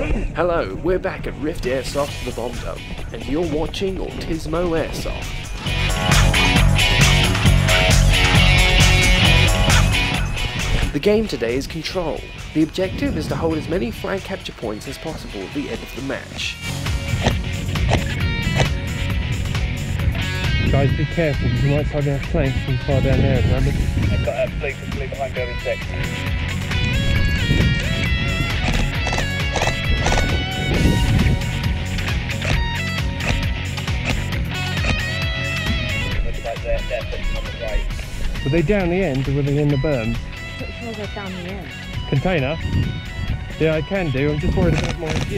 Hello, we're back at R.I.F.T Airsoft the Bomb Dump, and you're watching Autismo Airsoft. The game today is Control. The objective is to hold as many flag capture points as possible at the end of the match. Guys, be careful because you might suddenly have flames from far down there, remember? I've got a fleet behind building 6. Looks like they're pushing on the right. Were they down the end or were they in the berms? Pretty sure they're down the end. Container? Yeah, I can do. I'm just worried about my view.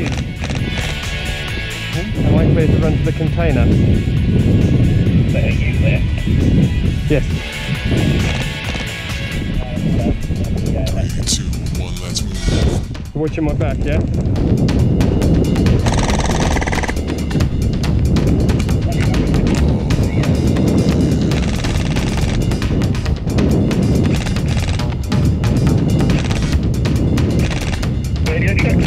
Am I clear to run to the container? So are you clear? Yes. 3, 2, 1, let's move. You're watching my back, yeah? Radio check.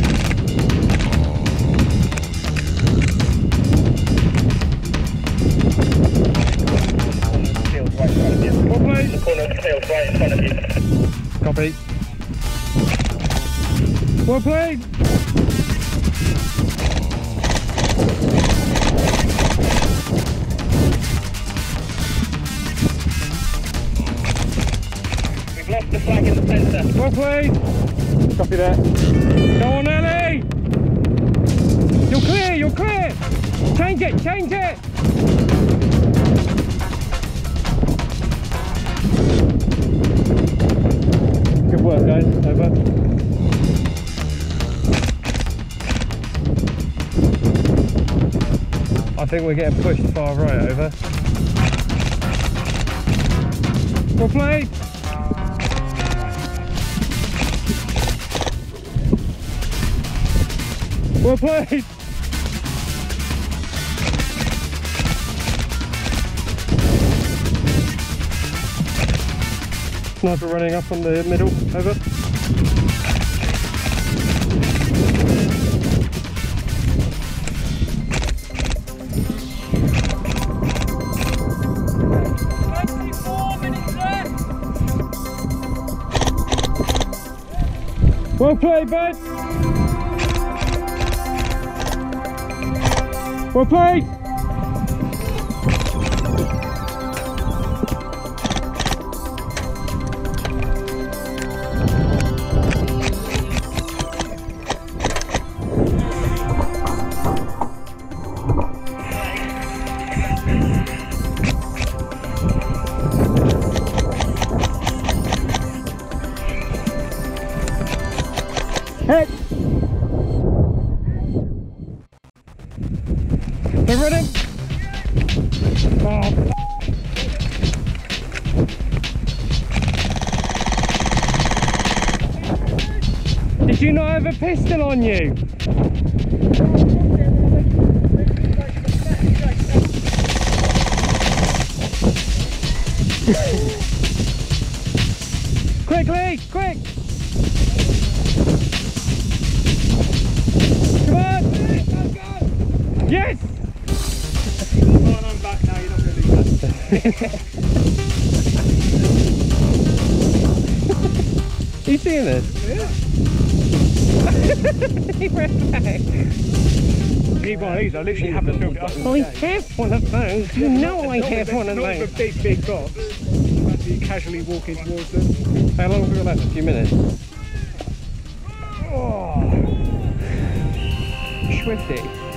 The corner of the field right in front of you. Copy. Well played! We've lost the flag in the centre. Well played! Copy that. Go on, Ellie! You're clear, you're clear! Change it, change it! Good work, guys. Over. I think we're getting pushed far right. Over. Well played. Well played. Sniper running up on the middle, over. Well played, bud. Well played. Hit! They're running! Oh, did you not have a pistol on you? Quickly! Quick! Come on! Yes! Oh, I'm back now, you're not going to do that. You seeing this? Yeah. He ran back. Need one of these, I literally haven't filled it up. Well, I have one of those. You know I have one of Not those. with a big box. Actually casually walking towards them. How long have we got left? A few minutes. Oh. Swifty.